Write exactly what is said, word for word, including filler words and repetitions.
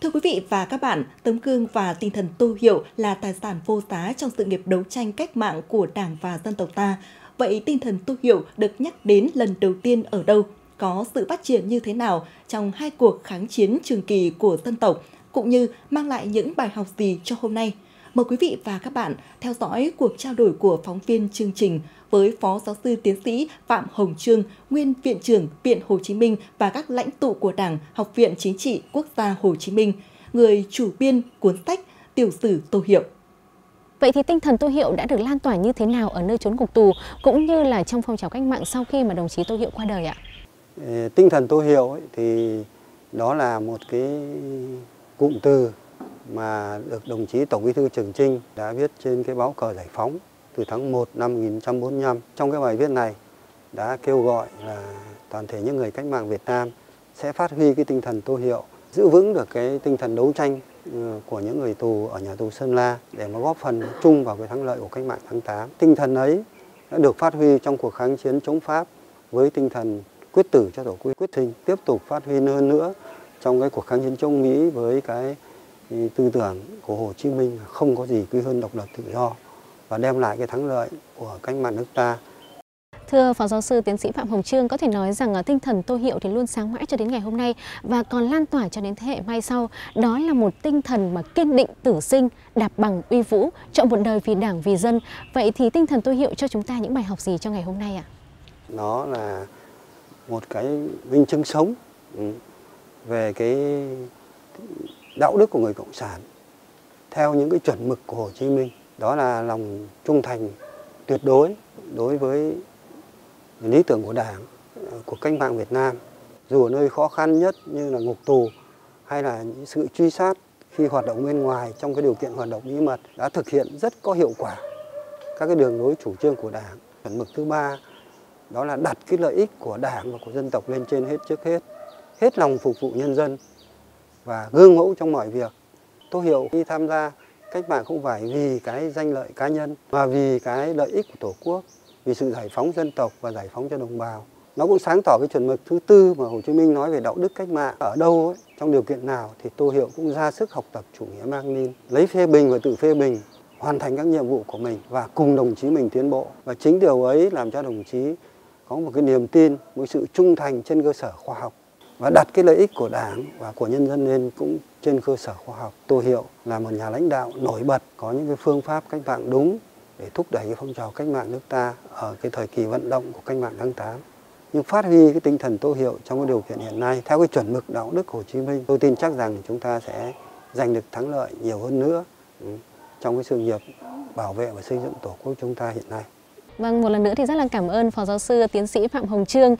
Thưa quý vị và các bạn, tấm gương và tinh thần tô hiệu là tài sản vô giá trong sự nghiệp đấu tranh cách mạng của Đảng và dân tộc ta. Vậy tinh thần tô hiệu được nhắc đến lần đầu tiên ở đâu? Có sự phát triển như thế nào trong hai cuộc kháng chiến trường kỳ của dân tộc, cũng như mang lại những bài học gì cho hôm nay? Mời quý vị và các bạn theo dõi cuộc trao đổi của phóng viên chương trình với Phó Giáo sư Tiến sĩ Phạm Hồng Chương, nguyên Viện trưởng Viện Hồ Chí Minh và các lãnh tụ của Đảng, Học viện Chính trị Quốc gia Hồ Chí Minh, người chủ biên cuốn sách Tiểu sử Tô Hiệu. Vậy thì tinh thần Tô Hiệu đã được lan tỏa như thế nào ở nơi chốn ngục tù, cũng như là trong phong trào cách mạng sau khi mà đồng chí Tô Hiệu qua đời ạ? Tinh thần Tô Hiệu ấy, thì đó là một cái cụm từ mà được đồng chí Tổng Bí thư Trường Chinh đã viết trên cái báo cờ Giải phóng từ tháng một năm một nghìn chín trăm bốn mươi lăm. Trong cái bài viết này đã kêu gọi là toàn thể những người cách mạng Việt Nam sẽ phát huy cái tinh thần Tô Hiệu, giữ vững được cái tinh thần đấu tranh của những người tù ở nhà tù Sơn La để mà góp phần chung vào cái thắng lợi của cách mạng tháng tám. Tinh thần ấy đã được phát huy trong cuộc kháng chiến chống Pháp với tinh thần quyết tử cho tổ quốc quyết sinh, tiếp tục phát huy hơn nữa trong cái cuộc kháng chiến chống Mỹ với cái tư tưởng của Hồ Chí Minh không có gì quý hơn độc lập tự do và đem lại cái thắng lợi của cách mạng nước ta. Thưa Phó Giáo sư Tiến sĩ Phạm Hồng Chương, có thể nói rằng tinh thần Tô Hiệu thì luôn sáng mãi cho đến ngày hôm nay và còn lan tỏa cho đến thế hệ mai sau. Đó là một tinh thần mà kiên định tử sinh, đạp bằng uy vũ, chọn một đời vì Đảng, vì dân. Vậy thì tinh thần Tô Hiệu cho chúng ta những bài học gì cho ngày hôm nay ạ? Nó là một cái minh chứng sống về cái đạo đức của người Cộng sản theo những cái chuẩn mực của Hồ Chí Minh. Đó là lòng trung thành tuyệt đối đối với lý tưởng của Đảng, của cách mạng Việt Nam. Dù ở nơi khó khăn nhất như là ngục tù hay là những sự truy sát khi hoạt động bên ngoài trong cái điều kiện hoạt động bí mật đã thực hiện rất có hiệu quả các cái đường lối chủ trương của Đảng. Chuẩn mực thứ ba đó là đặt cái lợi ích của Đảng và của dân tộc lên trên hết trước hết, hết lòng phục vụ nhân dân và gương mẫu trong mọi việc. Tô Hiệu khi tham gia cách mạng không phải vì cái danh lợi cá nhân mà vì cái lợi ích của Tổ quốc, vì sự giải phóng dân tộc và giải phóng cho đồng bào. Nó cũng sáng tỏ cái chuẩn mực thứ tư mà Hồ Chí Minh nói về đạo đức cách mạng. Ở đâu, ấy, trong điều kiện nào thì Tô Hiệu cũng ra sức học tập chủ nghĩa Mác Lênin, lấy phê bình và tự phê bình, hoàn thành các nhiệm vụ của mình và cùng đồng chí mình tiến bộ. Và chính điều ấy làm cho đồng chí có một cái niềm tin, một sự trung thành trên cơ sở khoa học và đặt cái lợi ích của Đảng và của nhân dân lên cũng trên cơ sở khoa học. Tô Hiệu là một nhà lãnh đạo nổi bật, có những cái phương pháp cách mạng đúng để thúc đẩy cái phong trào cách mạng nước ta ở cái thời kỳ vận động của cách mạng tháng tám. Nhưng phát huy cái tinh thần Tô Hiệu trong cái điều kiện hiện nay theo cái chuẩn mực đạo đức Hồ Chí Minh, tôi tin chắc rằng chúng ta sẽ giành được thắng lợi nhiều hơn nữa trong cái sự nghiệp bảo vệ và xây dựng Tổ quốc chúng ta hiện nay. Vâng, một lần nữa thì rất là cảm ơn Phó Giáo sư Tiến sĩ Phạm Hồng Chương